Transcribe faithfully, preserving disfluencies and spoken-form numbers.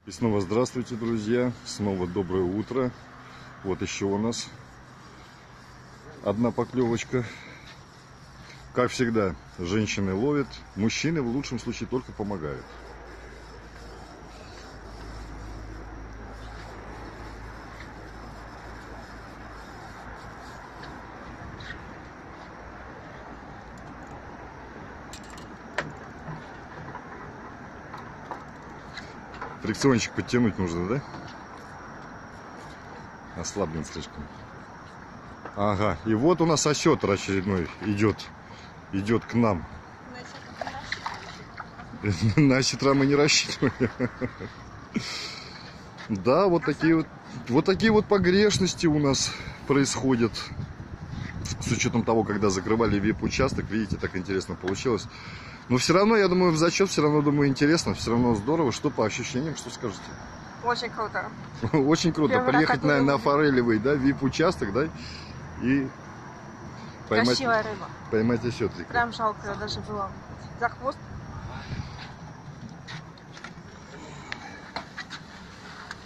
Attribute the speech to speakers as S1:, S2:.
S1: И снова здравствуйте, друзья, снова доброе утро. Вот еще у нас одна поклевочка. Как всегда, женщины ловят, мужчины в лучшем случае только помогают. Фрикциончик подтянуть нужно, да? Ослаблен слишком. Ага, и вот у нас осетр очередной идет, идет к нам. На осетра мы не рассчитываем. Да, вот такие вот, вот такие вот погрешности у нас происходят. С учетом того, когда закрывали вип-участок, видите, так интересно получилось. Но все равно, я думаю, в зачет, все равно, думаю, интересно, все равно здорово. Что по ощущениям, что скажете?
S2: Очень круто.
S1: Очень круто.
S2: Первый
S1: Приехать на, на
S2: рыбу.
S1: форелевый, да, вип-участок, да, и поймать,
S2: Красивая рыба.
S1: поймать осетрика.
S2: Прям жалко ее даже было за хвост.